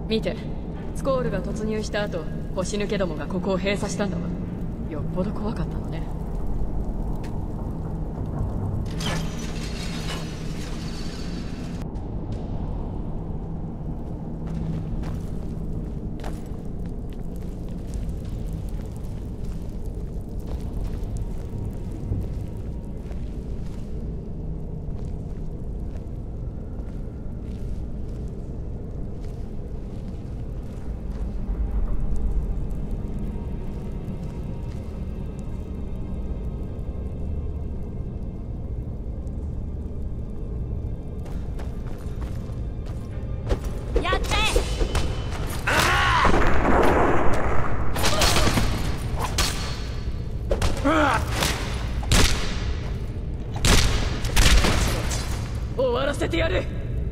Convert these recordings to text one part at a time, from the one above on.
見て、スコールが突入した後、腰抜けどもがここを閉鎖したんだわ。よっぽど怖かったのね。終わらせてやる。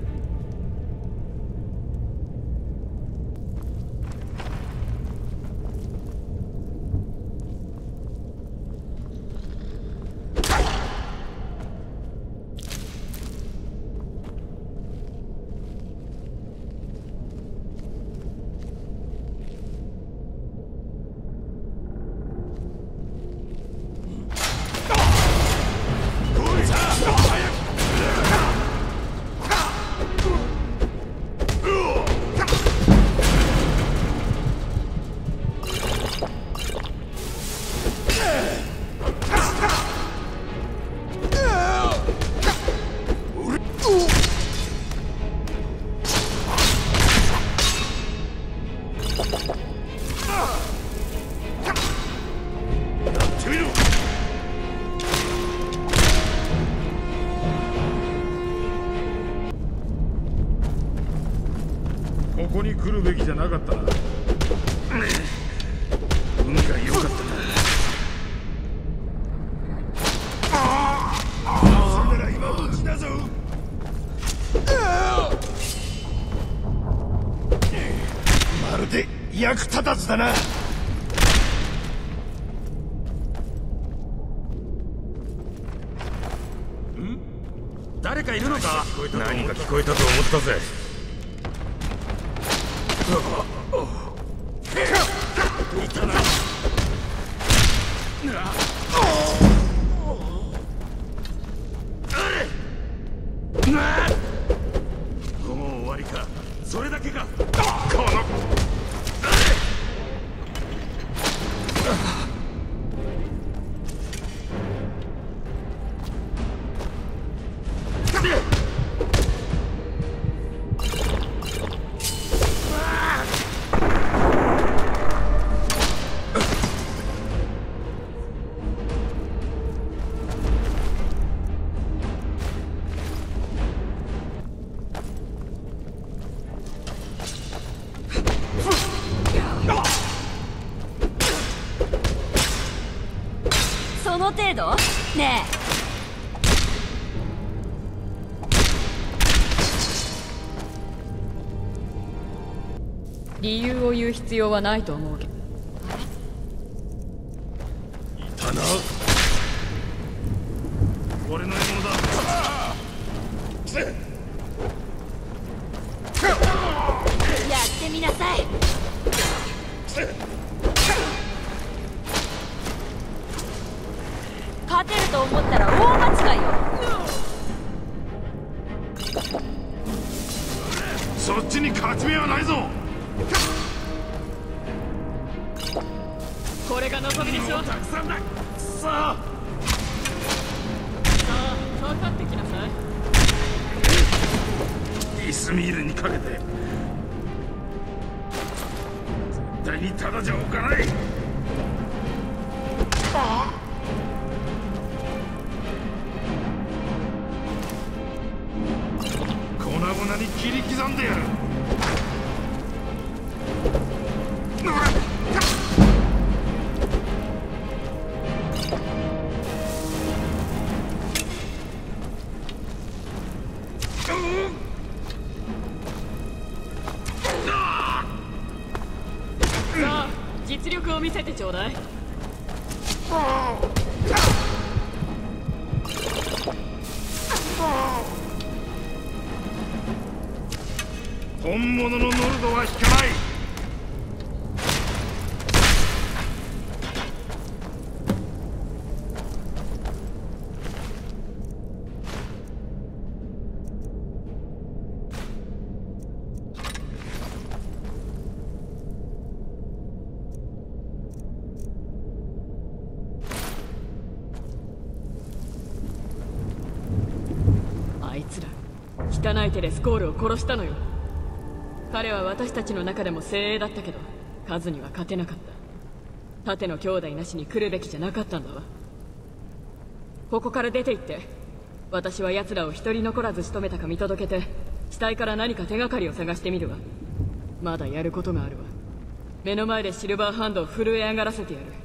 ここに来るべきじゃなかったな。運が良かったな。それなら今のうちだぞ。まるで役立たずだな。 誰かいるのか？何か聞こえたと思ったぜ。いたな。もう終わりか。それだけか。このその程度？ねえ。 理由を言う必要はないと思うけど。 いたな。俺の獲物だ。 やってみなさい。勝てると思ったら大間違いよ。 そっちに勝ち目はないぞ。 これが望みでしょ。 たくさんだ。さあかかってきなさい。 イスミールにかけて絶対にただじゃ置かない。粉々に切り刻んでやる。 さあ実力を見せてちょうだい。 本物のノルドは引かない。 あいつら汚い手でスコールを殺したのよ。彼は私たちの中でも精鋭だったけど数には勝てなかった。盾の兄弟なしに来るべきじゃなかったんだわ。ここから出て行って、私は奴らを一人残らず仕留めたか見届けて、死体から何か手がかりを探してみるわ。まだやることがあるわ。目の前でシルバーハンドを震え上がらせてやる。